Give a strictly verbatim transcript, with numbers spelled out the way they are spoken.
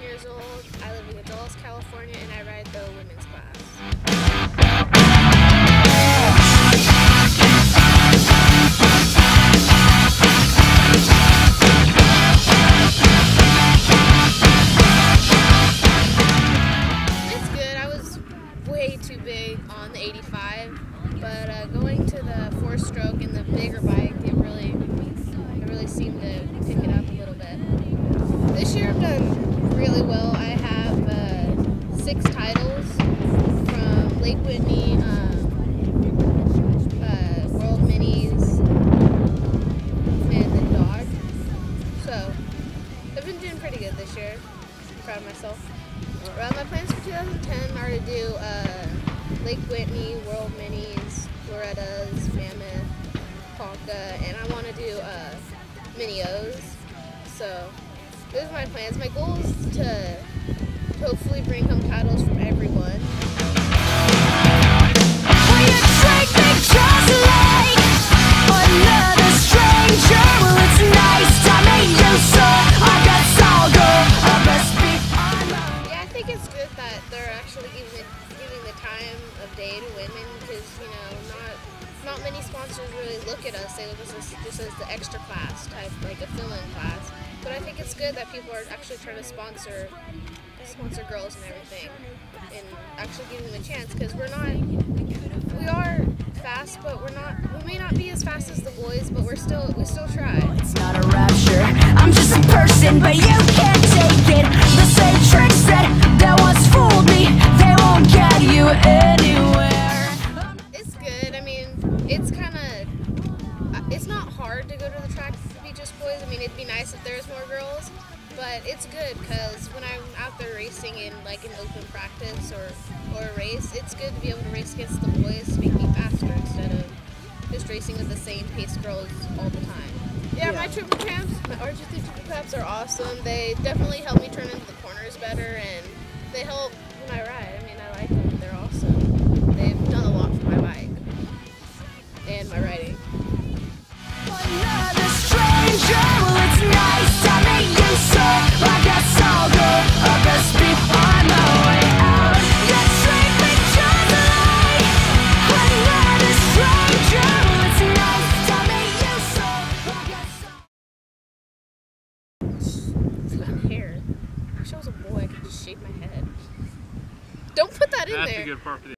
years old. I live in Gonzales, California, and I ride the women's class. It's good. I was way too big on the eighty-five, but uh, going to the four-stroke and the bigger bike, it really, it really seemed to pick it up a little bit. This year I've done really well. I have uh, six titles from Lake Whitney, um, uh, World Minis, and then Dodge. So I've been doing pretty good this year. I'm proud of myself. Uh, my plans for two thousand ten are to do uh, Lake Whitney, World Minis, Loretta's, Mammoth, Ponca, and I want to do uh, Mini O's. So those are my plans. My goal is to hopefully bring home titles from everyone. Yeah, I think it's good that they're actually giving the, giving the time of day to women, because you know not not many sponsors really look at us. They look at us just as the extra class type, like a fill-in class. But I think it's good that people are actually trying to sponsor sponsor girls and everything, and actually giving them a chance, because we're not, we are fast, but we're not, we may not be as fast as the boys, but we're still, we still try. It's not a rapture, I'm just a person, but you can't take it. The same tricks that, that once fooled me, they won't get you anywhere. It's good. I mean, it's kind of, it's not hard to go to the track to be just boys. I mean, it'd be nice if there's more girls, but it's good, because when I'm out there racing in like an open practice or, or a race, it's good to be able to race against the boys to make me faster instead of just racing with the same pace girls all the time. Yeah, yeah. My triple camps, my R G three triple caps are awesome. They definitely help me turn into the corners better, and they help when I ride. I mean, I like them. They're awesome. They've done a lot for my bike and my riding. Another stranger, well, it's nice to meet you, sir. I guess I'll go, I best be on my way out. You treat me just like another stranger, well, it's nice to meet you, sir. I guess I'll... My hair. I wish I was a boy. I could just shave my head. Don't put that in That's there. That's a good part for the